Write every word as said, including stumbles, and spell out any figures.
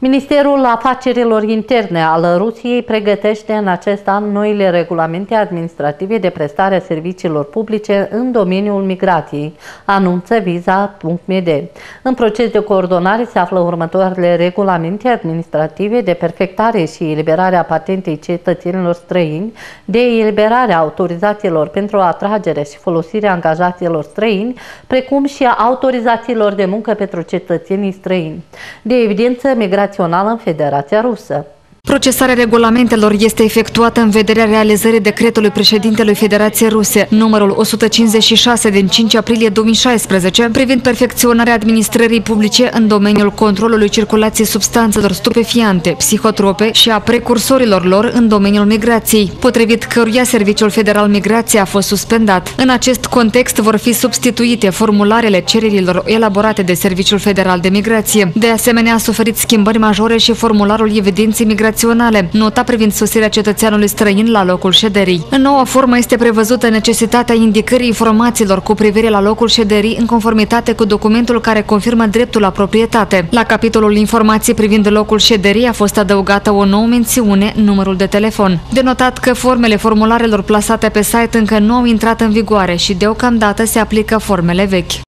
Ministerul Afacerilor Interne al Rusiei pregătește în acest an noile regulamente administrative de prestare a serviciilor publice în domeniul migrației, anunță Visa punct m d. În proces de coordonare se află următoarele regulamente administrative de perfectare și eliberare a patentei cetățenilor străini, de eliberare a autorizațiilor pentru atragerea și folosirea angajaților străini, precum și a autorizațiilor de muncă pentru cetățenii străini. De evidență migrațională în Federația Rusă. Procesarea regulamentelor este efectuată în vederea realizării decretului președintelui Federației Ruse numărul o sută cincizeci și șase din cinci aprilie două mii șaisprezece privind perfecționarea administrării publice în domeniul controlului circulației substanțelor stupefiante, psihotrope și a precursorilor lor în domeniul migrației, potrivit căruia Serviciul Federal Migrație a fost suspendat. În acest context vor fi substituite formularele cererilor elaborate de Serviciul Federal de Migrație. De asemenea, a suferit schimbări majore și formularul evidenței migrației, nota privind sosirea cetățeanului străin la locul șederii. În noua formă este prevăzută necesitatea indicării informațiilor cu privire la locul șederii în conformitate cu documentul care confirmă dreptul la proprietate. La capitolul informații privind locul șederii a fost adăugată o nouă mențiune, numărul de telefon. De notat că formele formularelor plasate pe site încă nu au intrat în vigoare și deocamdată se aplică formele vechi.